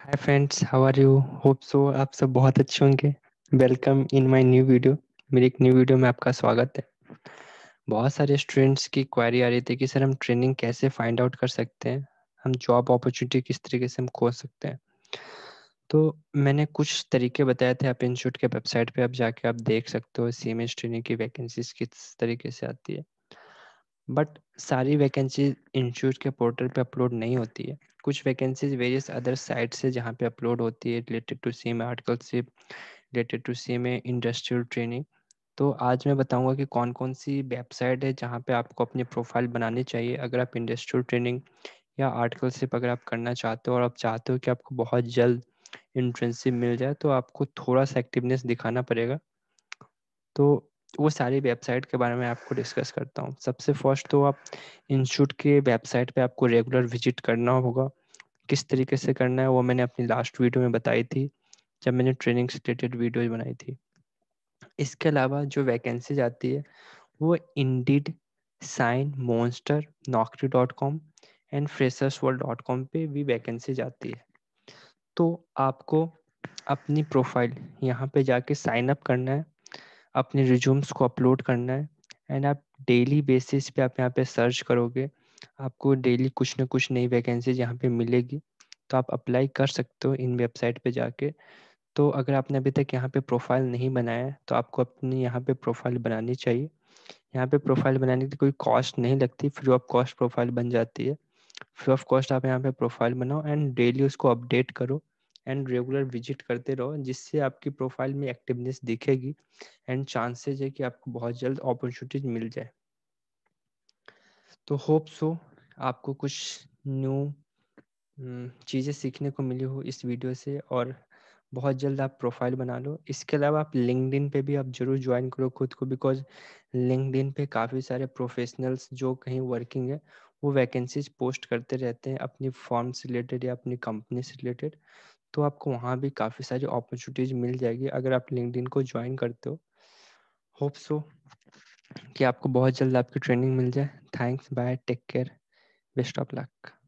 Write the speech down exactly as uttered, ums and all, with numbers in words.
Hi friends, how are you? Hope so आप सब बहुत अच्छे होंगे। Welcome in my new video. मेरी एक न्यू वीडियो में आपका स्वागत है। बहुत सारे स्टूडेंट्स की क्वेरी आ रही थी कि सर हम ट्रेनिंग कैसे फाइंड आउट कर सकते हैं, हम जॉब अपॉर्चुनिटी किस तरीके से हम खोज सकते हैं। तो मैंने कुछ तरीके बताए थे, आप इंस्टीट्यूट के वेबसाइट पे आप जाके आप देख सकते हो सी एम एस ट्रेनिंग की वैकेंसीज किस तरीके से आती है। बट सारी वैकेंसी इंस्टीट्यूट के पोर्टल पे अपलोड नहीं होती है। कुछ वैकेंसीज वेरियस अदर साइट से जहाँ पे अपलोड होती है related to C M A articleship, related to C M A industrial training. तो आज मैं बताऊंगा कि कौन कौन सी वेबसाइट है जहाँ पे आपको अपनी प्रोफाइल बनानी चाहिए अगर आप इंडस्ट्रियल ट्रेनिंग या आर्टिकलशिप अगर आप करना चाहते हो और आप चाहते हो कि आपको बहुत जल्द इंटर्नशिप मिल जाए, तो आपको थोड़ा सा एक्टिवनेस दिखाना पड़ेगा। तो वो सारी वेबसाइट के बारे में आपको डिस्कस करता हूँ। सबसे फर्स्ट तो आप इंस्टीट्यूट के वेबसाइट पे आपको रेगुलर विजिट करना होगा। किस तरीके से करना है वो मैंने अपनी लास्ट वीडियो में बताई थी, जब मैंने ट्रेनिंग से रिलेटेड वीडियो बनाई थी। इसके अलावा जो वैकेंसीज आती है वो Indeed, Shine, Monster, Naukri dot com and freshers world dot com पे भी वैकेंसीज आती है। तो आपको अपनी प्रोफाइल यहाँ पे जाके साइन अप करना है, अपने रिज्यूम्स को अपलोड करना है एंड आप डेली बेसिस पे आप यहाँ पे सर्च करोगे, आपको डेली कुछ ना कुछ नई वैकेंसीज यहाँ पे मिलेगी। तो आप अप्लाई कर सकते हो इन वेबसाइट पे जाके। तो अगर आपने अभी तक यहाँ पे प्रोफाइल नहीं बनाया है तो आपको अपनी यहाँ पे प्रोफाइल बनानी चाहिए। यहाँ पे प्रोफाइल बनाने की कोई कॉस्ट नहीं लगती, फ्री ऑफ कॉस्ट प्रोफाइल बन जाती है। फ्री ऑफ कॉस्ट आप यहाँ पे प्रोफाइल बनाओ एंड डेली उसको अपडेट करो एंड रेगुलर विजिट करते रहो, जिससे आपकी प्रोफाइल में एक्टिवनेस दिखेगी एंड चांसेस है कि आपको बहुत जल्द अपॉर्चुनिटीज मिल जाए। तो होप सो आपको कुछ न्यू चीज़ें सीखने को मिली हो इस वीडियो से और बहुत जल्द आप प्रोफाइल बना लो। इसके अलावा आप लिंक्डइन पे भी आप ज़रूर ज्वाइन करो खुद को, बिकॉज लिंक्डइन पे काफ़ी सारे प्रोफेशनल्स जो कहीं वर्किंग है वो वैकेंसीज पोस्ट करते रहते हैं अपनी फॉर्म से रिलेटेड या अपनी कंपनी से रिलेटेड। तो आपको वहाँ भी काफ़ी सारी अपॉर्चुनिटीज़ मिल जाएगी अगर आप लिंक्डइन को ज्वाइन करते हो। होप सो कि आपको बहुत जल्द आपकी ट्रेनिंग मिल जाए। Thanks, bye, take care, best of luck.